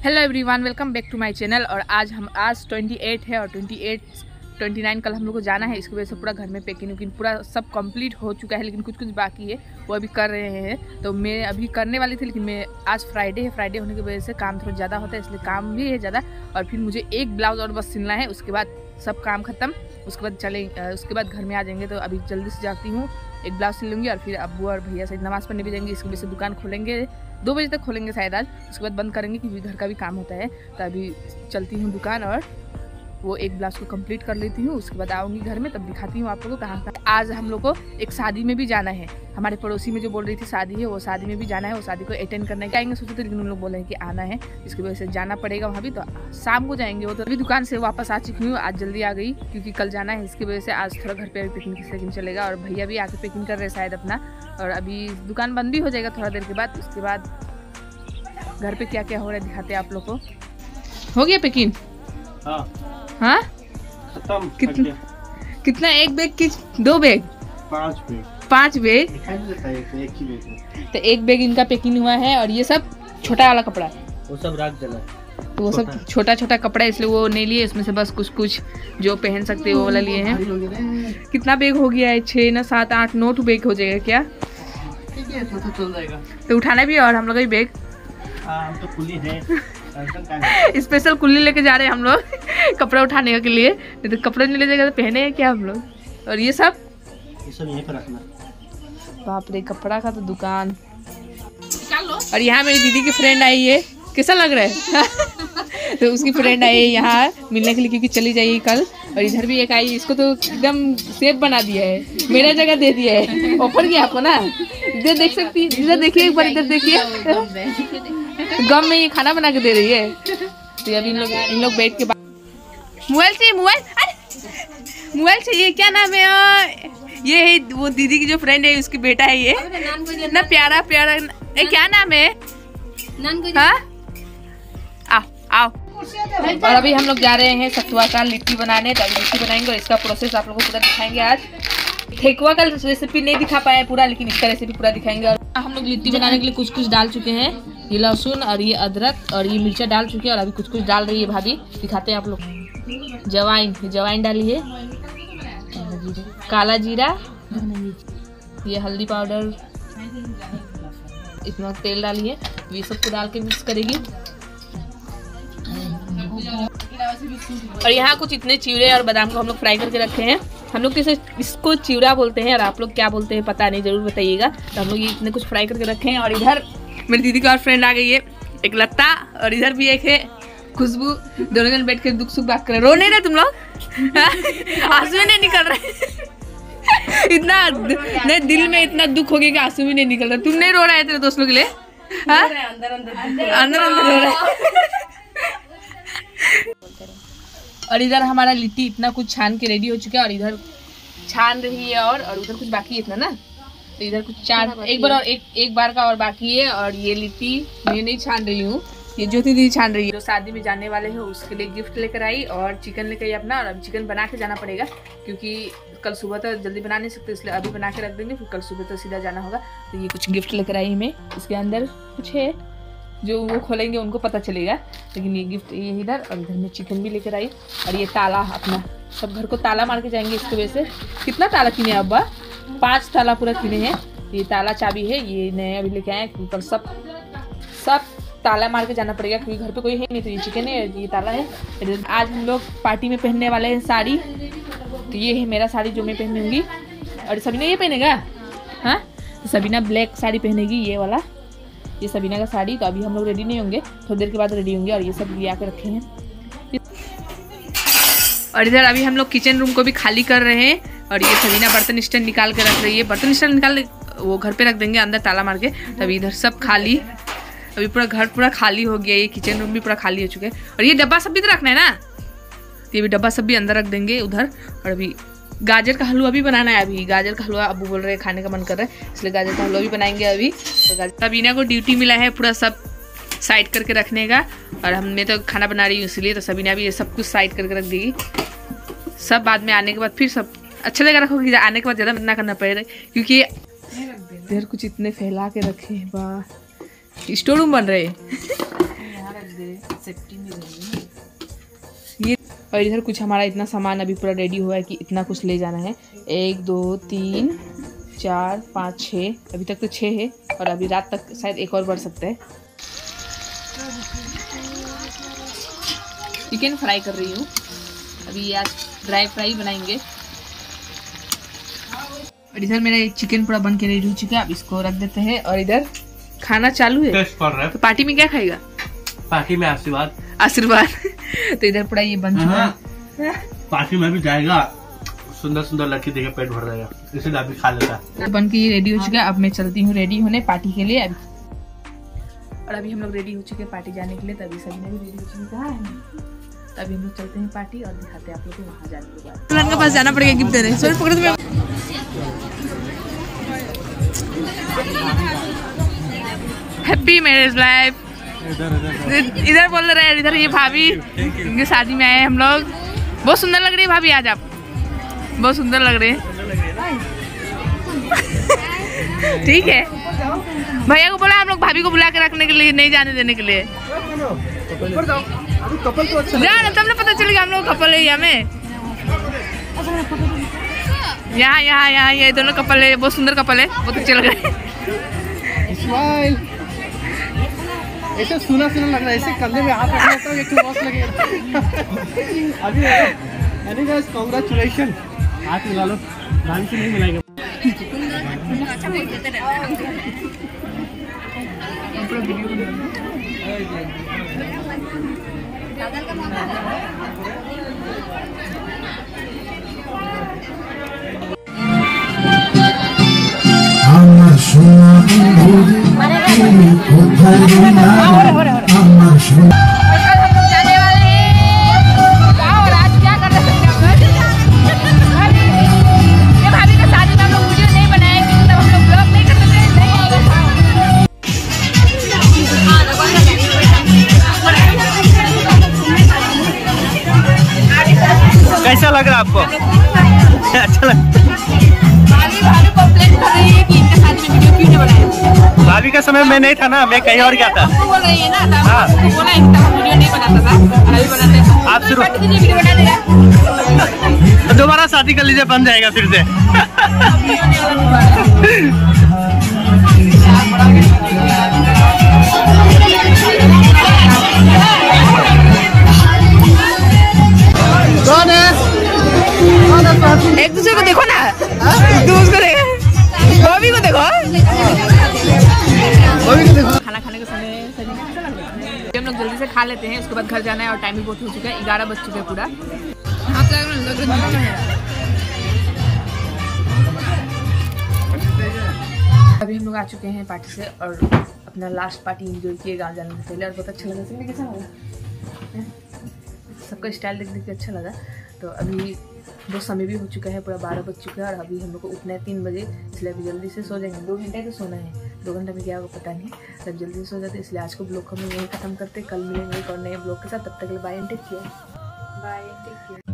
Hello everyone, welcome back to my channel. और आज 28 है और 29 कल हम लोग को जाना है। इसकी वजह से पूरा घर में पैकिंग पूरा सब कंप्लीट हो चुका है, लेकिन कुछ बाकी है वो अभी कर रहे हैं। तो मैं अभी करने वाली थी, लेकिन मैं आज फ्राइडे होने की वजह से काम थोड़ा ज़्यादा होता है, इसलिए काम भी है ज़्यादा। और फिर मुझे एक ब्लाउज और बस सिलना है, उसके बाद सब काम खत्म। उसके बाद घर में आ जाएंगे। तो अभी जल्दी से जाती हूँ, एक ब्लाउज सिल लूँगी और फिर अब्बू और भैया से नमाज़ पढ़ने भी जाएंगे। इसकी वजह से दुकान खोलेंगे 2 बजे तक खोलेंगे शायद आज, उसके बाद बंद करेंगे क्योंकि घर का भी काम होता है। तो अभी चलती हूँ दुकान और वो एक ब्लाउज को कंप्लीट कर लेती हूँ। उसके बाद आऊँगी घर में, तब दिखाती हूँ आप लोगों को कहाँ। आज हम लोग को एक शादी में भी जाना है। हमारे पड़ोसी में जो बोल रही थी शादी है, वो शादी में भी जाना है। वो शादी को अटेंड करने जाएंगे सोचे थे, लेकिन उन लोग बोले हैं कि आना है, इसकी वजह से जाना पड़ेगा वहाँ भी। तो शाम को जाएंगे। वो तो अभी दुकान से वापस आ चुकी हूँ, आज जल्दी आ गई क्योंकि कल जाना है। इसकी वजह से आज थोड़ा घर पे पैकिंग चलेगा। और भैया भी आके पैकिंग कर रहे हैं शायद अपना। और अभी दुकान बंद भी हो जाएगा थोड़ा देर के बाद। उसके बाद घर पे क्या क्या हो रहा है दिखाते हैं आप लोग को। हो गया पैकिंग? हाँ कितना एक बैग की 2 बैग? 5 बैग। तो एक बैग इनका पैकिंग हुआ है। और ये सब छोटा वाला कपड़ा वो सब रख देना, तो वो सब छोटा कपड़ा है, इसलिए वो नहीं लिए। इसमें से बस कुछ जो पहन सकते हैं वो वाला लिए हैं। कितना बैग हो गया है? 6 ना 7 8 9 बैग हो जाएगा क्या? चल जाएगा। तो उठाना भी और हम लोग भी बैग हम तो कुली है, स्पेशल कुल्ली लेके जा रहे हैं हम लोग कपड़ा उठाने के लिए। नहीं तो कपड़े नहीं ले जाएगा तो पहने हैं क्या हम लोग। और ये सब यहीं पर रखना। बाप रे, कपड़ा का तो दुकान। और यहाँ मेरी दीदी की फ्रेंड आई है, कैसा लग रहा है? तो उसकी फ्रेंड आई है यहाँ मिलने के लिए क्योंकि चली जाएगी कल। और इधर भी एक आई, इसको तो एकदम सेफ बना दिया है, मेरा जगह दे दिया है। ऑफर किया आपको ना, इधर देख सकती, इधर देखिए एक बार, इधर देखिए गम में ये खाना बना के दे रही है। तो अभी इन लोग बैठ के मोबाइल चाहिए। क्या नाम है? ये है वो दीदी की जो फ्रेंड है, उसकी बेटा है ये ना, प्यारा क्या नाम है? हाँ आओ। और अभी हम लोग जा रहे हैं सतुआ का लिट्टी बनाने। तो लिट्टी बनाएंगे और इसका प्रोसेस आप लोगों को पूरा दिखाएंगे। आज ठेकुआ का रेसिपी नहीं दिखा पाए पूरा, लेकिन इसका रेसिपी पूरा दिखाएंगे। और हम लोग लिट्टी बनाने के लिए कुछ डाल चुके हैं। ये लहसुन और ये अदरक और ये मिर्चा डाल चुके हैं। और अभी कुछ डाल रही है भाभी, दिखाते हैं आप लोग। जवाइन डाली है, काला जीरा, ये हल्दी पाउडर, इतना तेल डाली है। ये सबको डाल के मिक्स करेगी। और यहाँ कुछ इतने चिवड़े और बादाम को हम लोग फ्राई करके रखे हैं। हम लोग इसको चिवड़ा बोलते हैं और आप लोग क्या बोलते हैं पता नहीं, जरूर बताइएगा। तो हम लोग ये इतने कुछ फ्राई करके रखे हैं। और इधर मेरी दीदी की और फ्रेंड आ गई है, एक लता, और इधर भी एक है खुशबू। दोनों जन बैठ के दुख सुख बात कर रहे। रो नहीं रहे तुम लोग? आंसू नहीं निकल रहे? इतना नहीं, दिल में इतना दुख हो गया कि आंसू भी नहीं निकल रहा। तुम नहीं रो रहे तेरे दोस्तों के लिए? अंदर रो रहे। और इधर हमारा लिट्टी इतना कुछ छान के रेडी हो चुका है। और इधर छान रही है और उधर कुछ बाकी है इतना ना। तो इधर कुछ एक बार का और बाकी है। और ये लिट्टी मैं नहीं छान रही हूँ, ये ज्योति दीदी छान रही है। जो शादी में जाने वाले हैं उसके लिए गिफ्ट लेकर आई और चिकन लेकर आई अपना। और अब चिकन बना के जाना पड़ेगा क्योंकि कल सुबह तक जल्दी बना नहीं सकते, इसलिए अभी बना के रख देंगे, फिर कल सुबह तक सीधा जाना होगा। तो ये कुछ गिफ्ट लेकर आई मैं। इसके अंदर कुछ है, जो वो खोलेंगे उनको पता चलेगा। लेकिन ये गिफ्ट ये इधर, और इधर में चिकन भी लेकर आई। और ये ताला अपना, सब घर को ताला मार के जाएंगे। इसकी वजह से कितना ताला किने अब्बा? 5 ताला पूरा किने हैं। ये ताला चाबी है, ये नया अभी लेके आए। ऊपर सब ताला मार के जाना पड़ेगा क्योंकि घर पे कोई है नहीं। तो ये चिकन है, ये ताला है। आज हम लोग पार्टी में पहनने वाले हैं साड़ी। तो ये है मेरा साड़ी जो मैं पहनूंगी। और सबीना ये पहनेगा। हाँ, तो सबीना ब्लैक साड़ी पहनेगी, ये वाला, ये सबीना का साड़ी। तो अभी हम लोग रेडी नहीं होंगे, थोड़ी देर के बाद रेडी होंगे। और ये सब ले आके रखे हैं। और इधर अभी हम लोग किचन रूम को भी खाली कर रहे हैं। और ये सबीना बर्तन स्टैंड निकाल के रख रही है। बर्तन स्टैंड निकाल वो घर पे रख देंगे अंदर ताला मार के। तभी इधर सब खाली, अभी पूरा घर पूरा खाली हो गया। ये किचन रूम भी पूरा खाली हो चुका है। और ये डब्बा सब भी तो रखना है ना, तो ये भी डब्बा सब भी अंदर रख देंगे उधर। और अभी गाजर का हलवा भी बनाना है। अभी गाजर का हलवा अब्बू बोल रहे हैं खाने का मन कर रहा है, इसलिए गाजर का हलवा भी बनाएंगे अभी। तो सबीना को ड्यूटी मिला है पूरा सब साइड करके रखने का। और हमने तो खाना बना रही हूँ इसलिए, तो सबीना भी ये सब कुछ साइड करके रख देगी। सब बाद में आने के बाद फिर सब अच्छा लगा रखोगे, आने के बाद ज़्यादा ना करना पड़ेगा क्योंकि इधर कुछ इतने फैला के रखे हैं। वाह, स्टोर रूम बन रहे हैं। दे सेफ्टी में ये। और इधर कुछ हमारा इतना सामान अभी पूरा रेडी हुआ है कि इतना कुछ ले जाना है। 1 2 3 4 5 6, अभी तक तो 6 है और अभी रात तक शायद एक और बढ़ सकता है। चिकन फ्राई कर रही हूँ अभी, आज ड्राई फ्राई बनाएंगे। और इधर मेरा चिकन पूरा बन के रेडी हो चुका है, अब इसको रख देते हैं। और इधर खाना चालू है। टेस्ट कर रहा है। तो पार्टी में क्या खाएगा? पार्टी में आशीर्वाद। आशीर्वाद। तो इधर पूरा ये बन चुका है। पार्टी में भी जाएगा, सुंदर सुंदर लड़की देखे पेट भर जाएगा, इसलिए अभी खा लेता है। बन के ये रेडी हो चुका है, अब मैं चलती हूँ रेडी होने पार्टी के लिए। और अभी हम लोग रेडी हो चुके हैं पार्टी जाने के लिए, तभी सभी ने भी रेडी हो चुके हैं। तभी हम लोग चलते हैं पार्टी और दिखाते हैं आप लोग को वहाँ जाने के बाद। दुल्हन के पास जाना पड़ेगा गिफ्ट देने। सॉरी पकड़ दो। Happy marriage life. इधर बोल रहे हैं, इधर ये भाभी, इनकी शादी में आए हैं हम लोग। बहुत सुंदर लग रही है भाभी, आज आप बहुत सुंदर लग रहे हैं। ठीक है, भैया को बोला हम लोग भाभी को बुला के रखने के लिए, नहीं जाने देने के लिए। कपल तो अच्छा जाना तब ना पता चलेगा हम लोग कपल है। हमें यहाँ ये दोनों कपल है, बहुत सुंदर कपल है, बहुत अच्छे लग रहे हैं। ऐसे सुना लग रहा है, ऐसे कंधे में हाथ रखना तो एक बॉस लगेगा। अभी गाइस कांग्रेचुलेशन, हाथ मिला लो, धान से नहीं मिलाएगा। कैसा लग रहा है आपको? अच्छा लग। भाभी कंप्लेंट कर रही है कि इनके साथ में वीडियो क्यों नहीं बनाया। भाभी का समय मैं नहीं था ना, मैं कहीं और गया था। बोल रही है ना, हाँ बोला है कि वीडियो नहीं बनाता था, अभी बनाते हैं। आप शुरू वीडियो बना देगा तो दोबारा शादी कर लीजिए, बन जाएगा फिर से। कौन है? एक दूसरे को देखो ना, दूसरे को देखो, बॉबी को देखो। खाना खाने का समय हम लोग जल्दी से खा लेते हैं, उसके बाद घर जाना है और टाइम भी बहुत हो चुका है, 11 बज चुका है पूरा। अभी हम लोग आ चुके हैं पार्टी से और अपना लास्ट पार्टी एंजॉय किए गाँव जाने से पहले, और बहुत अच्छा लगा। सबने कैसा लगा? सबका स्टाइल देख के अच्छा लगा। तो अभी बहुत समय भी हो चुका है, पूरा 12 बज चुका है और अभी हम लोग को उठना है 3 बजे, इसलिए अभी जल्दी से सो जाएंगे। 2 घंटे तो सोना है, 2 घंटे में क्या होगा पता नहीं, तब जल्दी से सो जाते। इसलिए आज को ब्लॉग हम यहीं खत्म करते, कल मिलेंगे एक और नए ब्लॉग के साथ। तब तक के लिए bye and take care. Bye take care.